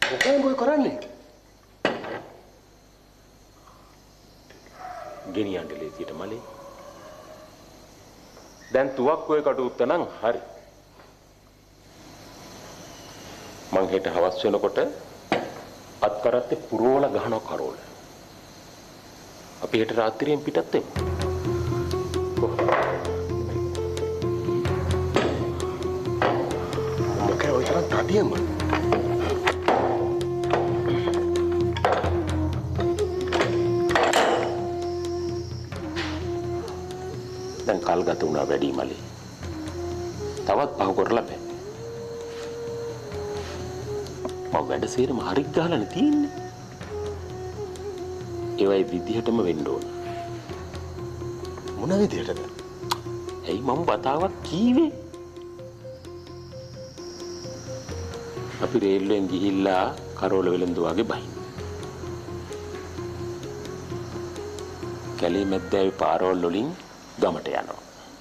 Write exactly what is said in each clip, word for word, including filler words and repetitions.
මොකක්ද ඔය කරන්නේ? ගෙනියන්න ලේසියට මලේ. දැන් තුවක්කුවේ කටුත්ත නම් හරි. මං හෙට හවස් වෙනකොට අත් කරත්තේ පුරෝල ගහනවා කරෝල. අපි හෙට රාත්‍රියෙන් පිටත් වෙමු. මොකද ඔය තරම් තදියම? දැන් කල් ගත වුණා වැඩි මලේ. තවත් පහ කරලා බෑ. මම වැඩ සේරම හරිත් ගහලානේ තියෙන්නේ. ඒවයි විදිහටම වෙන්න ඕන. මොන විදිහටද? ඇයි මම වතාවක් කීවේ? අපි රේල්වෙන් ගිහිල්ලා කරෝල වෙලඳු වගේ බහින්න. කැලේ මැද්දේ පාරවල් වලින් ගමට යනවා.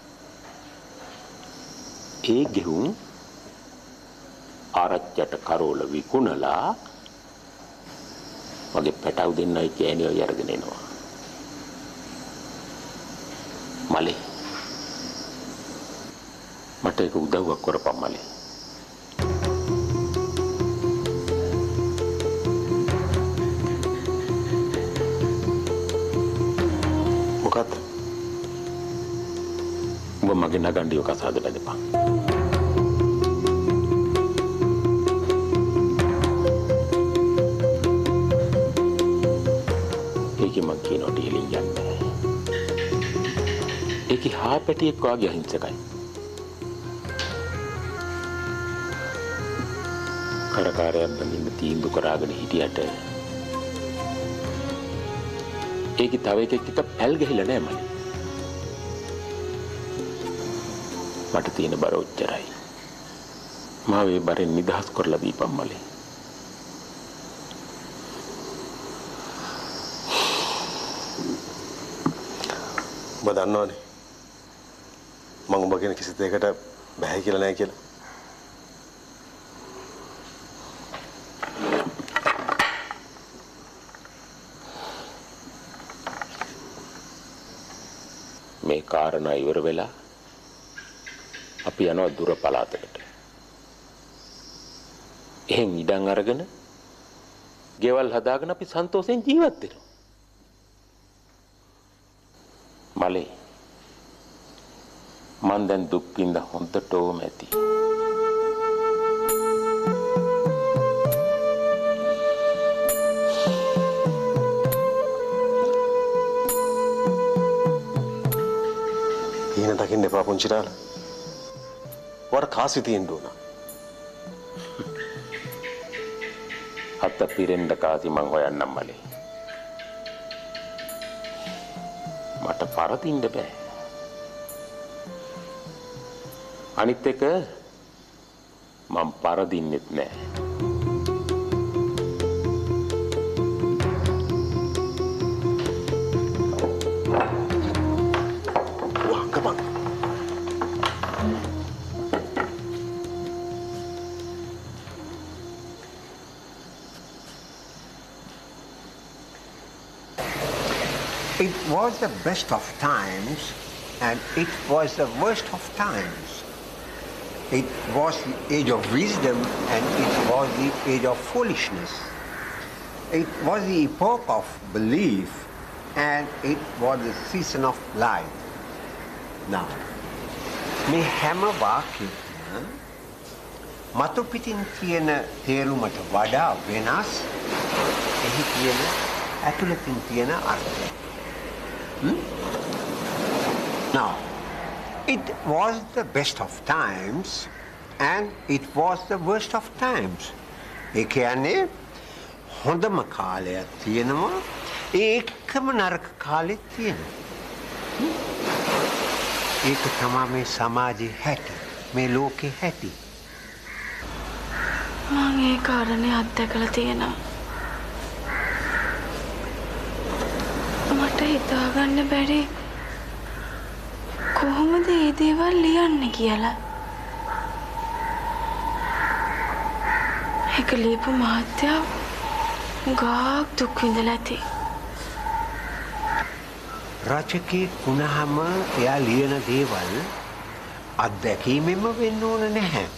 ඒ ගෙහුම් ආරච්චට කරෝල විකුණලා වගේ පැටව දෙන්නයි කෑනියෝ අරගෙන එනවා. මලේ මට ඒක උදව්වක් කරපම් මලේ. මොකක්ද? උඹ මගේ නගණ්ඩිය කසාද බැඳපන්. ඒකේ මං කියනවා ඩීලින් යන්නේ. ඒකේ හා පැටියෙක් වගේ අහිංසකයි. කරකාරයක් බඳින්න තීන්දුව කරාගෙන හිටියට ඒකේ තව එකෙක් එක පැල් ගහිලා නෑ මලේ. මට තියෙන බර ඔච්චරයි. මාව ඒ බරෙන් නිදහස් කරලා දීපන් මලේ. ඔබ දන්නවනේ මම ඔබ කියන කිසි දෙයකට බෑ කියලා නෑ කියලා. මේ කාරණා ඉවර වෙලා අපි යනවා දුර පළාතකට. එහෙන් ඉඩම් අරගෙන ගෙවල් හදාගෙන අපි සන්තෝෂෙන් ජීවත් වෙනවා. මලේ මන් දැන් දුක් විඳ හොඳටම ඇති. ඊන දකින්න එපා පුංචිරාල. වර කාසි තියෙන්න ඕන. අත පිරෙන්න කාසි මං හොයන්නම් මලේ. මට පරදින්න බෑ. අනිත් එක මම පරදින්නෙත් නෑ. වංගමං. It was the best of times and it was the worst of times. It was the age of wisdom and it was the age of foolishness. It was the epoch of belief and it was the season of life. Now, මේ හැම වාක්‍යයක්ම මතු පිටින් තියෙන තේරුමට වඩා වෙනස් එහි තියෙන ඇතුළතින් තියෙන අර්ථය. Hmm? Now, it was the best of times and it was the worst of times. ඒ කියන්නේ හොඳම කාලයක් තියෙනවා ඒකම නරක කාලෙත් තියෙනවා. ඒක තමයි මේ සමාජයේ හැටි, මේ ලෝකේ හැටි. මම ඒ කාරණේ අත්දැකලා තියෙනවා. මට හිතාගන්න බැරි කොහොමද මේ දේවල් ලියන්නේ කියලා. ඒක ලියපු මහත්තයා ගාක් දුක් විඳලා ඇති. රචකයෙක් වුණාම එයා ලියන දේවල් අත්දැකීමෙන්ම වෙන්න ඕන නැහැ.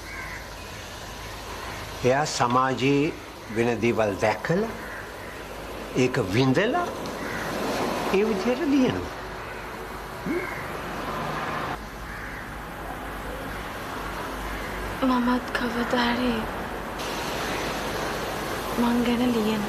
එයා සමාජයේ වෙන දේවල් දැකලා ඒක විඳලා ඒ විදිහට ලියනවා. මමත් කවදා හරි මං ගැන ලියන.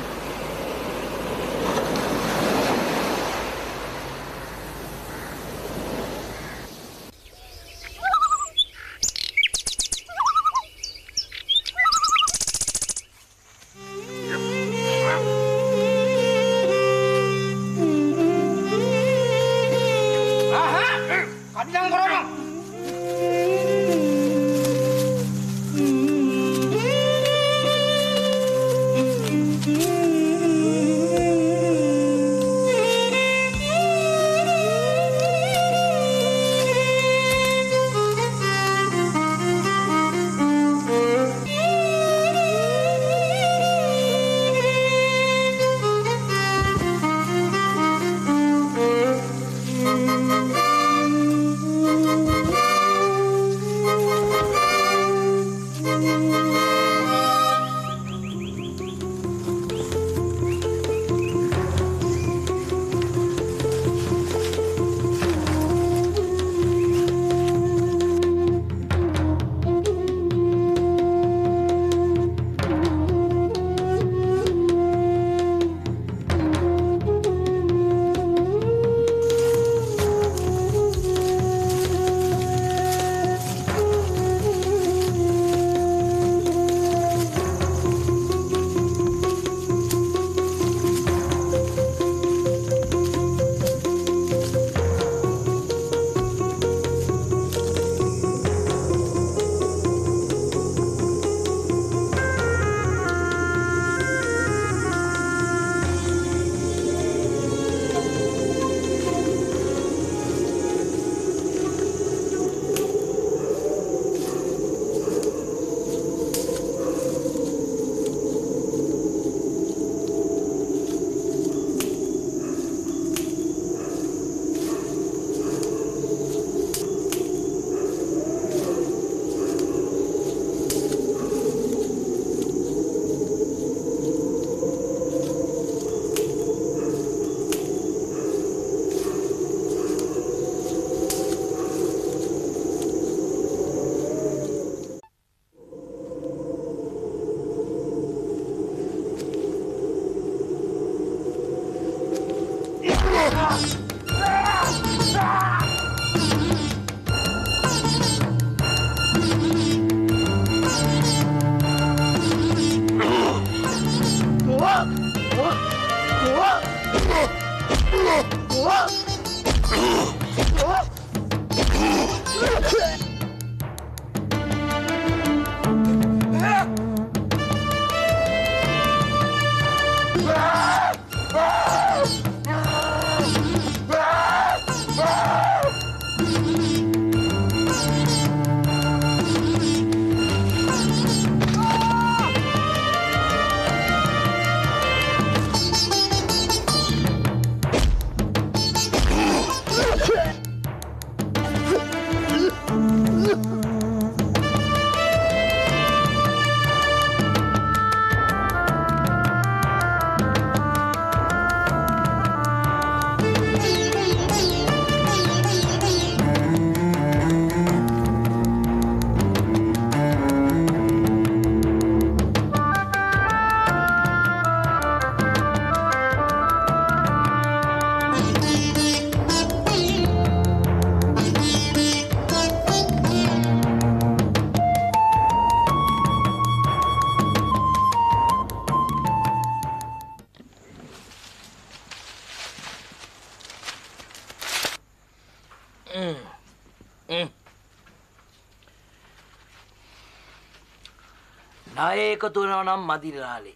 ණය එකතු වෙනවා නම් මදි රාලේ.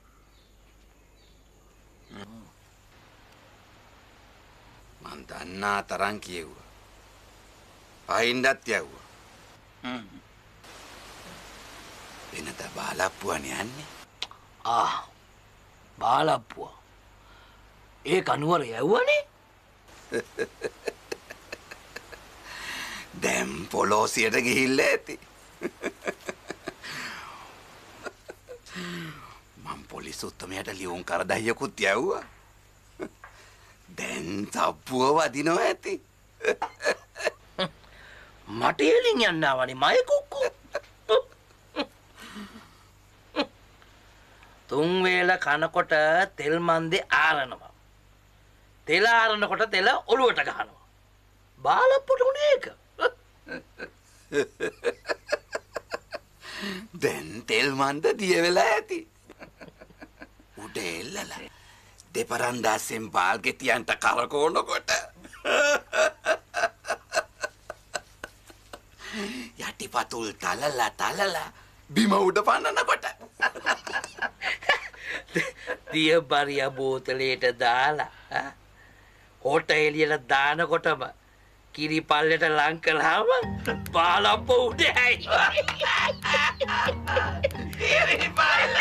මං දන්නා තරම් කියෙව්වා. අහින්දත් යවුවා. වෙනද බාලප්පුවනේ යන්නේ. ආ බාලප්පුවා. ඒ කනුවර යවුවනේ. දැන් පොලෝසියට ගිහිල්ලා ඇති. මම පොලිස් උත්තමයට ලියුම් කරදහයකුත් යවුවා. දැන් සබ්බුව වදිනවා ඇති. මට එලින් යන්න ආවනේ මය කුක්කු. තුන් වේල කනකොට තෙල් මන්දේ ආරනවා. තෙල ආරනකොට තෙල ඔලුවට ගහනවා. බාලප්පුට උනේ ඒක. දැන් තෙල් මන්ද දිය වෙලා ඇති. උඩ එල්ලලා දෙපරන්දාසෙන් බාල් ගෙතියන්ට කරකවනකොට යටිපතුල් තලලා තලලා බිම උඩ පන්නනකොට දිය බරිය බෝතලයට දාලා හොට එළියට දානකොටම කිරි පල්ලෙට ලං කළාම බාලප්ප උඩයි. කිරි පල්ල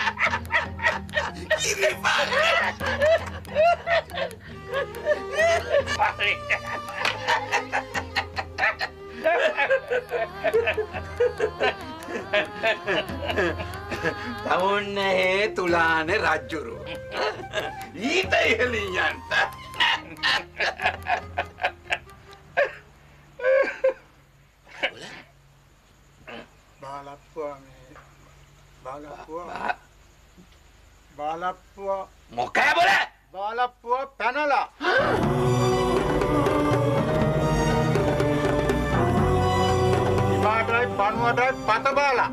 කිරි පල්ල තවුන්න හේ තුලානේ රජ්ජුරු ඊට ඉහලින් යන්න. බාලප්පුවා මේ බාලප්පුවා බාලප්පුවා මොකෑ බොල බාලප්පුවා පැනලා ඉබාටයි පණුවටයි පත බාලා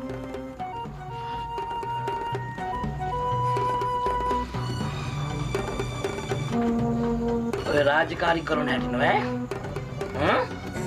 ඔය රාජකාරී කරන හැටි නෑ. හ්ම්?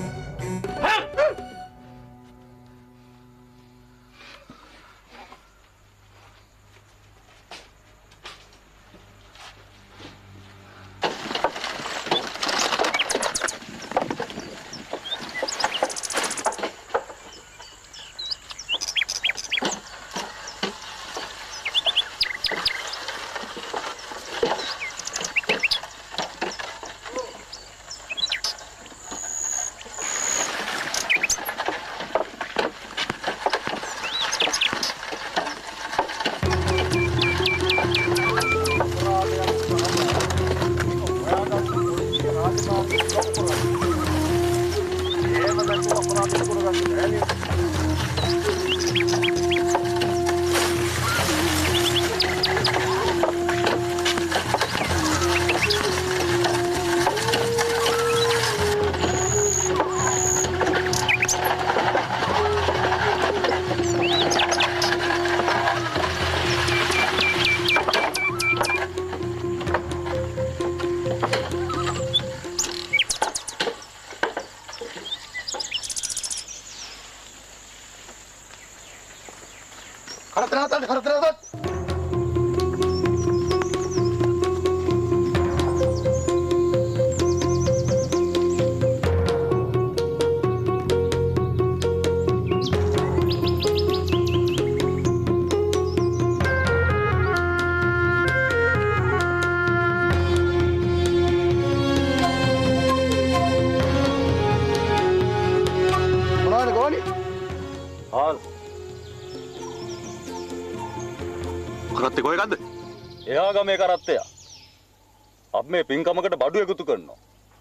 කරත්තේ කොහෙ ගත්ද? එයා ගමේ කරත්තයා. අපි මේ පින්කමකට බඩු එකතු කරනවා.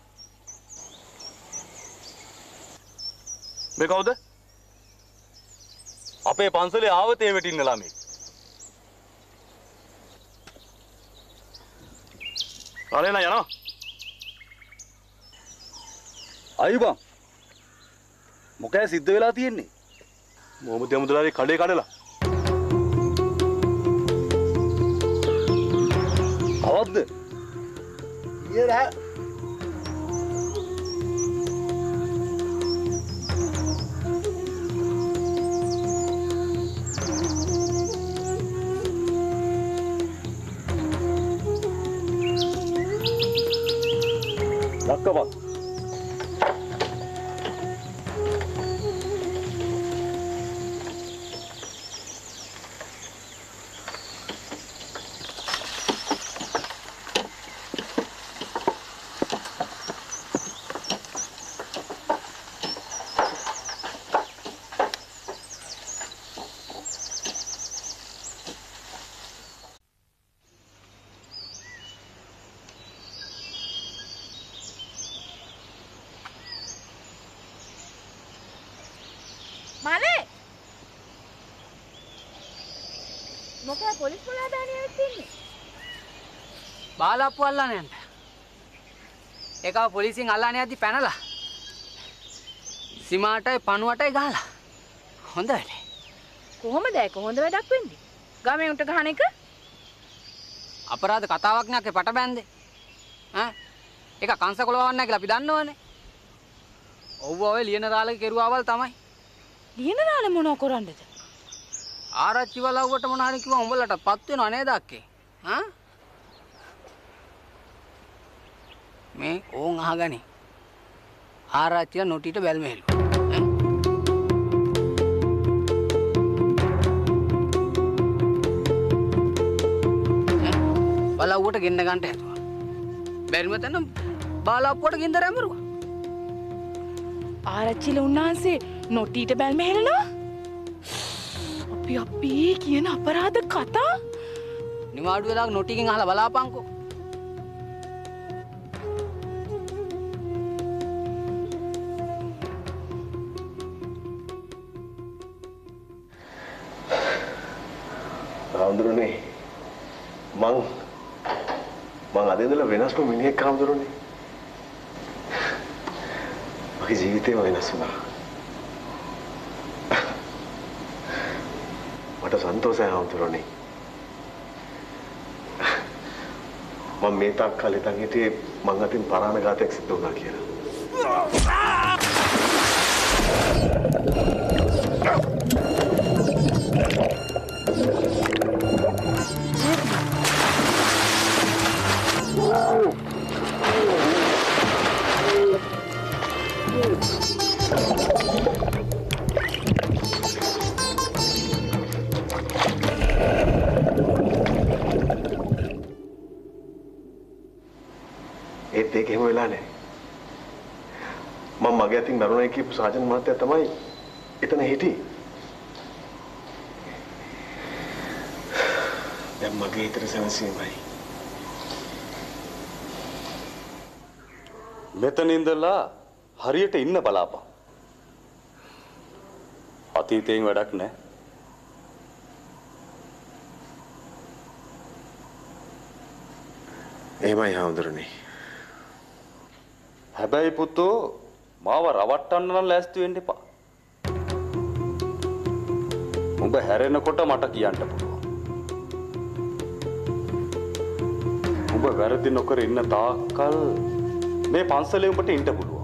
මේ කවුද? අපේ පන්සලේ ආවතේ වෙටින්න ළමයි. අනේ යනවා. අයි බං. මොකෑ සිද්ධ වෙලා තියෙන්නේ? මොහොමද යමුදලාගේ කඩේ කඩලා. අවද්ද? ඊයරා ලක්කවත් පොලිස් මුලාදානිය වෙත් ඉන්නේ. බාලප්පු අල්ලන්න යන්න. ඒකව පොලිසියෙන් අල්ලන්න යද්දි පැනලා. සීමාටයි පණුවටයි ගහලා. හොඳ වැඩේ. කොහොමද ඒක හොඳ වැඩක් වෙන්නේ? ගමේ උන්ට ගහන එක? අපරාධ කතාවක් නෑ පට බැන්දේ. ඈ? ඒක කංශකොලවන්නේ නැහැ කියලා අපි දන්නවනේ. ඔව් ඔය ලියන රාලගේ කෙරුවාවල් තමයි. ලියන රාල මොනව කරන්නද? ආරච්චි වලව්වට මොන හරි කිව්වා උඹලටත් පත් වෙනව නේද අක්කේ? හා? මේ ඕන් අහගනි. ආරච්චිලා නොටිට බැල්මෙහෙලු. බලව්වට ගෙන්න ගන්නට හැදුවා. බැරිම තැන බාලප්පුවට ගින්දර ඇමරුවා. ආරච්චිල උන්නාන්සේ නොටීට බැල්ම හෙලනවා? අපි අපි කියන අපරාධ කතා? නිවාඩු වෙලා නොටිකින් අහලා බලාපන්කෝ. හාමුදුරනේ මං මං අද ඉඳලා වෙනස්ම මිනිහෙක් හාමුදුරනේ. මගේ ජීවිතේම වෙනස් වුණා. මට සන්තෝෂයි හාමුදුරනේ. මම මේ තාක් කාලේ තන් හිටියේ මං අතින් පරාණඝාතයක් සිද්ධ වුණා කියලා. ඒත් ඒක එහෙම වෙලා නැහැ. මම මගේ අතින් මරුණයි කියපු සාජන් මහත්තයා තමයි එතන හිටියේ. දැන් මගේ හිතට සැනසීමයි. මෙතන ඉඳලා හරියට ඉන්න බලාපන්. අතීතයෙන් වැඩක් නැහැ. එහෙමයි හාමුදුරනේ. හැබැයි පුතෝ මාව රවට්ටන්න නම් ලෑස්ති වෙන්න එපා. උඹ හැරෙනකොට මට කියන්න පුළුවන්. උඹ වැරදි නොකර ඉන්න තාක්කල් මේ පන්සලේ උඹට ඉන්න පුළුවන්.